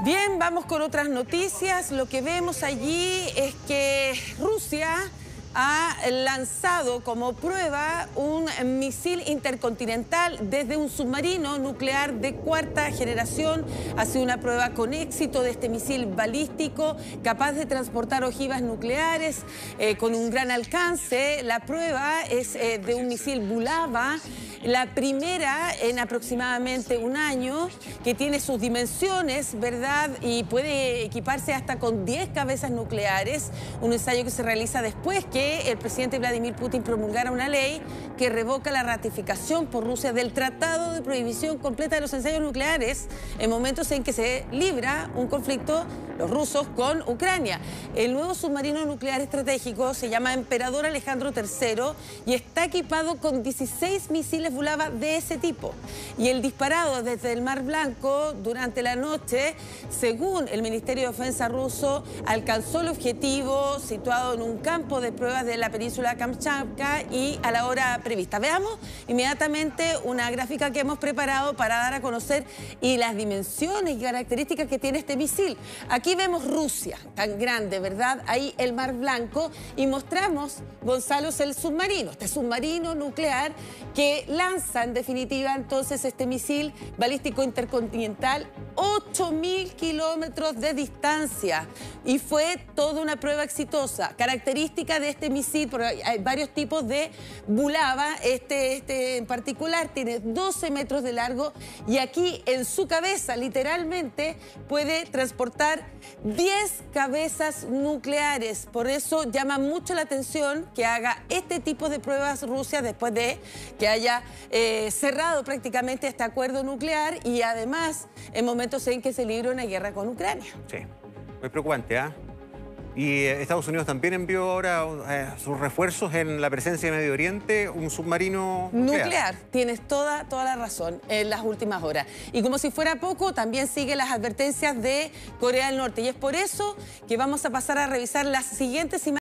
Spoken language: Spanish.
Bien, vamos con otras noticias. Lo que vemos allí es que Rusia ha lanzado como prueba un misil intercontinental desde un submarino nuclear de cuarta generación. Ha sido una prueba con éxito de este misil balístico capaz de transportar ojivas nucleares con un gran alcance. La prueba es de un misil Bulava, la primera en aproximadamente un año, que tiene sus dimensiones, ¿verdad? Y puede equiparse hasta con 10 cabezas nucleares. Un ensayo que se realiza después que el presidente Vladimir Putin promulgara una ley que revoca la ratificación por Rusia del Tratado de Prohibición Completa de los Ensayos Nucleares en momentos en que se libra un conflicto, los rusos, con Ucrania. El nuevo submarino nuclear estratégico se llama Emperador Alejandro III y está equipado con 16 misiles Bulava de ese tipo. Y el disparado desde el Mar Blanco durante la noche, según el Ministerio de Defensa ruso, alcanzó el objetivo situado en un campo de pruebas de la península Kamchatka y a la hora prevista. Veamos inmediatamente una gráfica que hemos preparado para dar a conocer y las dimensiones y características que tiene este misil. Aquí vemos Rusia, tan grande, ¿verdad? Ahí el Mar Blanco, y mostramos, Gonzalo, el submarino, este submarino nuclear que lanza en definitiva entonces este misil balístico intercontinental 8.000 kilómetros de distancia, y fue toda una prueba exitosa. Característica de este misil, porque hay varios tipos de Bulava, este en particular tiene 12 metros de largo y aquí en su cabeza literalmente puede transportar 10 cabezas nucleares. Por eso llama mucho la atención que haga este tipo de pruebas Rusia después de que haya cerrado prácticamente este acuerdo nuclear y además en momentos en que se libra una guerra con Ucrania. Sí, muy preocupante, ¿ah? Y Estados Unidos también envió ahora sus refuerzos en la presencia de Medio Oriente, un submarino nuclear. Tienes toda la razón en las últimas horas. Y como si fuera poco, también sigue las advertencias de Corea del Norte. Y es por eso que vamos a pasar a revisar las siguientes imágenes.